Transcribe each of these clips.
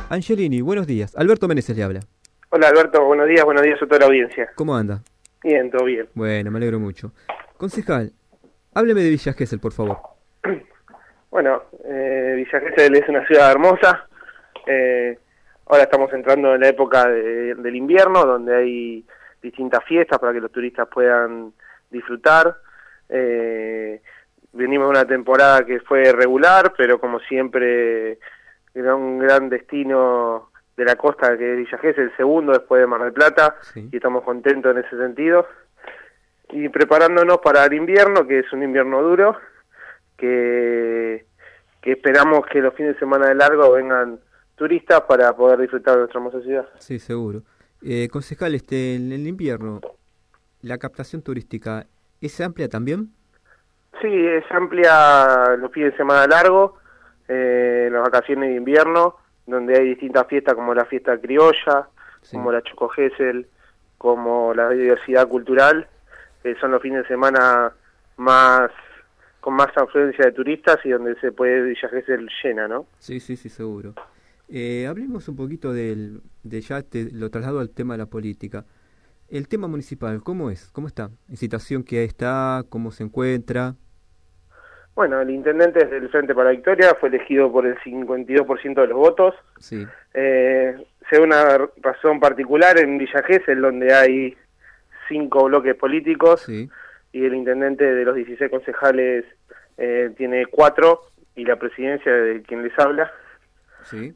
Angelini, buenos días. Alberto Meneses le habla. Hola Alberto, buenos días a toda la audiencia. ¿Cómo anda? Bien, todo bien. Bueno, me alegro mucho. Concejal, hábleme de Villa Gesell, por favor. Bueno, Villa Gesell es una ciudad hermosa. Ahora estamos entrando en la época del invierno, donde hay distintas fiestas para que los turistas puedan disfrutar. Venimos de una temporada que fue regular, pero como siempre era un gran destino de la costa, que es Villa Gesell, el segundo después de Mar del Plata, Sí. y estamos contentos en ese sentido. Y preparándonos para el invierno, que es un invierno duro, que esperamos que los fines de semana de largo vengan turistas para poder disfrutar de nuestra hermosa ciudad. Sí, seguro. Concejal, en el invierno, ¿la captación turística es amplia también? Sí, es amplia los fines de semana largo, las vacaciones de invierno, donde hay distintas fiestas como la fiesta criolla, Sí. como la Choco Gesell, como la diversidad cultural, son los fines de semana con más afluencia de turistas y donde se puede Villa Gesell llena, ¿no? Sí, sí, sí, seguro. Hablemos un poquito lo traslado al tema de la política. El tema municipal, ¿cómo es? ¿Cómo está? ¿En situación que está? ¿Cómo se encuentra? Bueno, el intendente del Frente para la Victoria fue elegido por el 52% de los votos. Sí, Según una razón particular en Villa Gesell, donde hay 5 bloques políticos, sí, y el intendente de los 16 concejales tiene 4, y la presidencia de quien les habla. sí.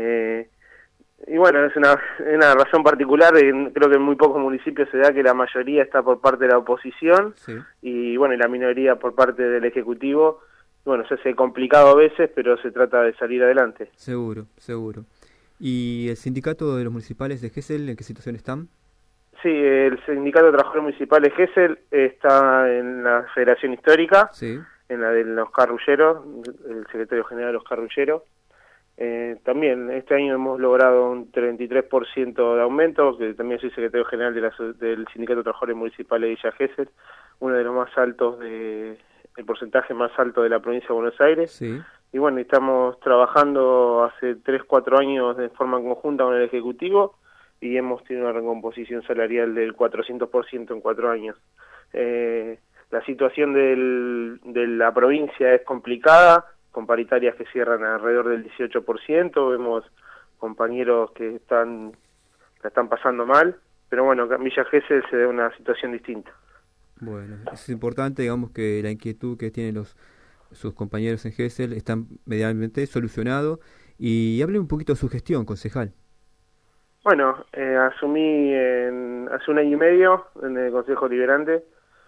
Y bueno, es una razón particular, creo que en muy pocos municipios se da que la mayoría está por parte de la oposición, Sí. y bueno, y la minoría por parte del Ejecutivo. Bueno, se hace complicado a veces, pero se trata de salir adelante. Seguro, seguro. ¿Y el sindicato de los municipales de Gesell, en qué situación están? Sí, el Sindicato de Trabajadores Municipales Gesell está en la Federación Histórica, Sí, en la de los Carrulleros, el secretario general de los Carrulleros. También este año hemos logrado un 33% de aumento, que también soy secretario general del Sindicato de Trabajadores Municipales de Villa Gesell, uno de los más altos, el porcentaje más alto de la provincia de Buenos Aires. sí, Y bueno, estamos trabajando hace 3-4 años de forma conjunta con el Ejecutivo, y hemos tenido una recomposición salarial del 400% en 4 años. La situación de la provincia es complicada, con paritarias que cierran alrededor del 18%, vemos compañeros que la están pasando mal, pero bueno, acá en Villa Gesell se da una situación distinta. bueno, es importante, digamos, que la inquietud que tienen sus compañeros en Gesell están medianamente solucionado. Y hable un poquito de su gestión, concejal. Bueno, asumí hace 1 año y medio en el Consejo Liberante.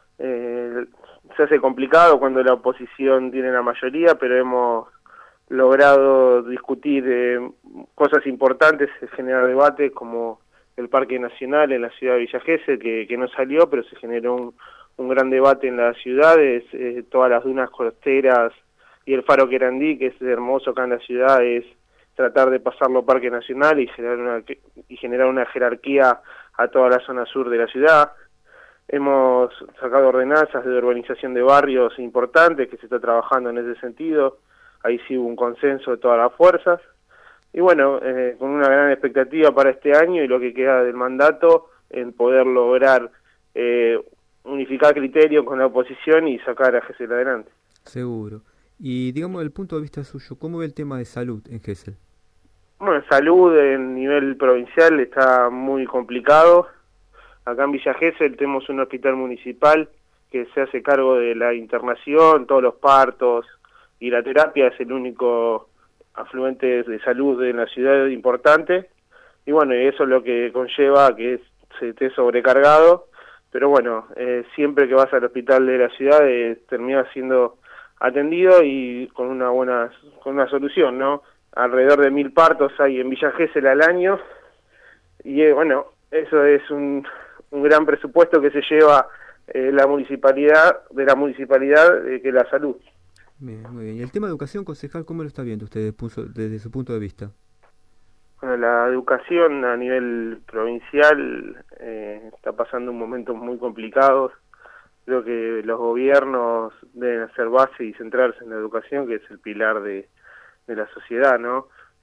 Se hace complicado cuando la oposición tiene la mayoría, pero hemos logrado discutir cosas importantes, generar debate, como el Parque Nacional en la ciudad de Villa Gesell, que no salió, pero se generó un gran debate en las ciudades, todas las dunas costeras y el Faro Querandí, que es hermoso acá en la ciudad, es tratar de pasarlo Parque Nacional y generar una jerarquía a toda la zona sur de la ciudad. Hemos sacado ordenanzas de urbanización de barrios importantes, que se está trabajando en ese sentido. Ahí sí hubo un consenso de todas las fuerzas. Y bueno, con una gran expectativa para este año y lo que queda del mandato, en poder lograr unificar criterios con la oposición y sacar a Gesell adelante. Seguro. Y digamos, desde el punto de vista suyo, ¿cómo ve el tema de salud en Gesell? Bueno, en salud en nivel provincial está muy complicado. Acá en Villa Gesell tenemos un hospital municipal que se hace cargo de la internación, todos los partos y la terapia, es el único afluente de salud en la ciudad importante. Y bueno, eso es lo que conlleva que se esté sobrecargado. Pero bueno, siempre que vas al hospital de la ciudad terminas siendo atendido y con una solución, ¿no? Alrededor de 1000 partos hay en Villa Gesell al año, y bueno, eso es un gran presupuesto que se lleva la municipalidad, que es la salud. Bien, muy bien. Y el tema de educación, concejal, ¿cómo lo está viendo usted desde su punto de vista? Bueno, la educación a nivel provincial está pasando momentos muy complicados. Creo que los gobiernos deben hacer base y centrarse en la educación, que es el pilar de la sociedad, ¿no?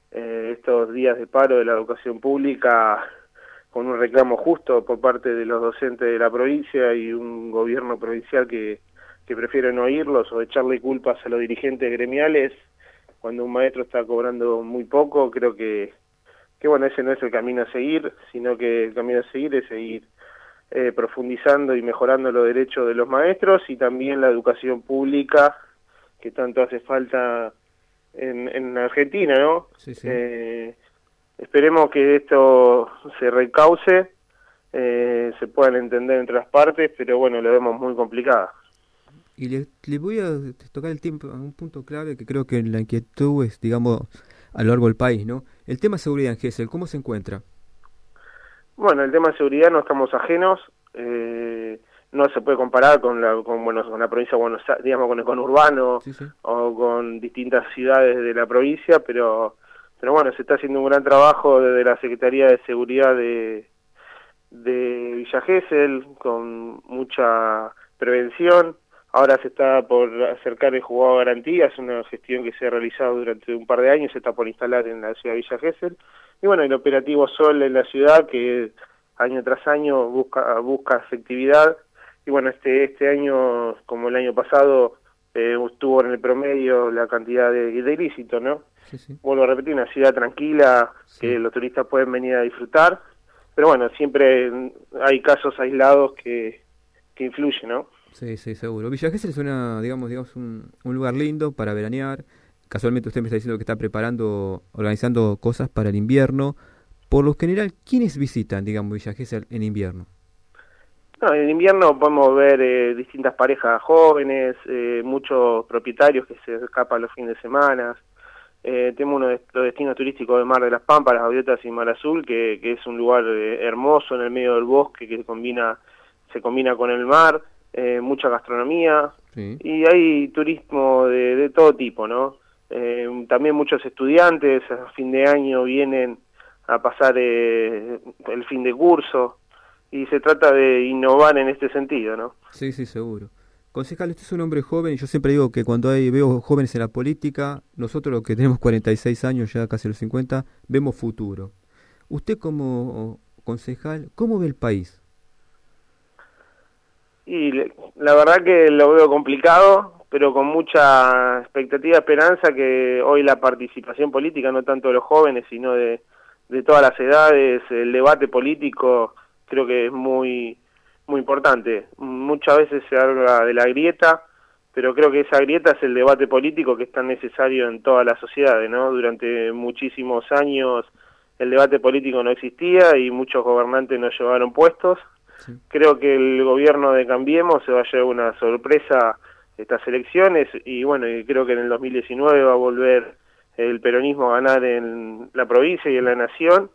estos días de paro de la educación pública con un reclamo justo por parte de los docentes de la provincia y un gobierno provincial que prefiere no oírlos o echarle culpas a los dirigentes gremiales cuando un maestro está cobrando muy poco. Creo que bueno, ese no es el camino a seguir, sino que el camino a seguir es seguir profundizando y mejorando los derechos de los maestros y también la educación pública que tanto hace falta en Argentina, ¿no? Sí, sí. Esperemos que esto se recauce, se puedan entender entre las partes, pero bueno, lo vemos muy complicada. Y le voy a tocar un punto clave que creo que la inquietud es, digamos, a lo largo del país, ¿no? El tema de seguridad en Gesell, ¿cómo se encuentra? Bueno, el tema de seguridad no estamos ajenos, no se puede comparar con la provincia de Buenos Aires, digamos, con el conurbano, sí, sí, o con distintas ciudades de la provincia, pero bueno, se está haciendo un gran trabajo desde la Secretaría de Seguridad de Villa Gesell, con mucha prevención. Ahora se está por acercar el juzgado de garantía, es una gestión que se ha realizado durante un par de años, se está por instalar en la ciudad de Villa Gesell. Y bueno, el operativo Sol en la ciudad, que año tras año busca efectividad. Y bueno, este año, como el año pasado, estuvo en el promedio la cantidad de ilícitos, ¿no? Sí, sí. Vuelvo a repetir, una ciudad tranquila, sí, que los turistas pueden venir a disfrutar. Pero bueno, siempre hay casos aislados que influyen, ¿no? Sí, sí, seguro. Villa Gesell es digamos un lugar lindo para veranear. Casualmente usted me está diciendo que está organizando cosas para el invierno. Por lo general, ¿quiénes visitan, digamos, Villa Gesell en invierno? No, en invierno podemos ver distintas parejas jóvenes, muchos propietarios que se escapan los fines de semana. Tenemos uno de los destinos turísticos de Mar de las Pampas, Las Gaviotas y Mar Azul, que es un lugar hermoso en el medio del bosque que se combina con el mar. Mucha gastronomía, sí, y hay turismo de todo tipo, ¿no? También muchos estudiantes a fin de año vienen a pasar el fin de curso y se trata de innovar en este sentido, ¿no? Sí, sí, seguro. Concejal, usted es un hombre joven y yo siempre digo que cuando veo jóvenes en la política, nosotros los que tenemos 46 años, ya casi los 50, vemos futuro. Usted como concejal, ¿cómo ve el país? Y la verdad que lo veo complicado, pero con mucha expectativa, esperanza que hoy la participación política, no tanto de los jóvenes, sino de todas las edades, el debate político, creo que es muy importante. Muchas veces se habla de la grieta, pero creo que esa grieta es el debate político que es tan necesario en todas las sociedades, ¿no? Durante muchísimos años el debate político no existía y muchos gobernantes no llevaron puestos. Sí. Creo que el gobierno de Cambiemos se va a llevar una sorpresa estas elecciones y bueno, y creo que en el 2019 va a volver el peronismo a ganar en la provincia y en la nación,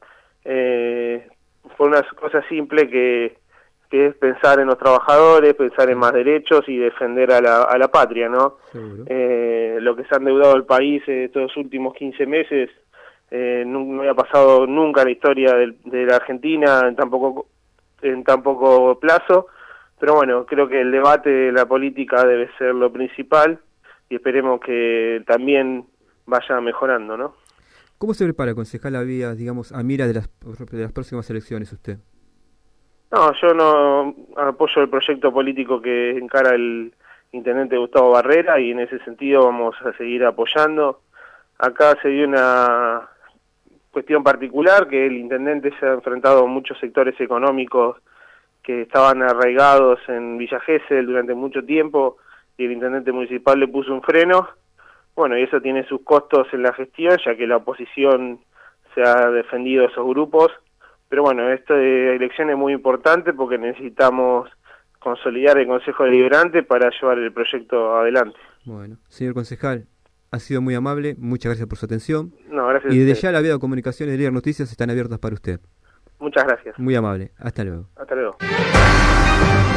por una cosa simple que es pensar en los trabajadores, pensar en más derechos y defender a la patria, ¿no? Lo que se ha endeudado el país estos últimos 15 meses no había pasado nunca en la historia de la Argentina en tan poco plazo, pero bueno, creo que el debate de la política debe ser lo principal y esperemos que también vaya mejorando, ¿no? ¿Cómo se prepara, concejal, a mira de las próximas elecciones usted? No, yo no apoyo el proyecto político que encara el intendente Gustavo Barrera y en ese sentido vamos a seguir apoyando. Acá se dio una cuestión particular, que el intendente se ha enfrentado a muchos sectores económicos que estaban arraigados en Villa Gesell durante mucho tiempo y el intendente municipal le puso un freno. Bueno, y eso tiene sus costos en la gestión, ya que la oposición se ha defendido de esos grupos. Pero bueno, esta elección es muy importante porque necesitamos consolidar el Consejo Deliberante para llevar el proyecto adelante. Bueno, señor concejal, ha sido muy amable, muchas gracias por su atención. No, gracias. Y desde ya la vía de comunicaciones de Líder Noticias están abiertas para usted. Muchas gracias. Muy amable, hasta luego. Hasta luego.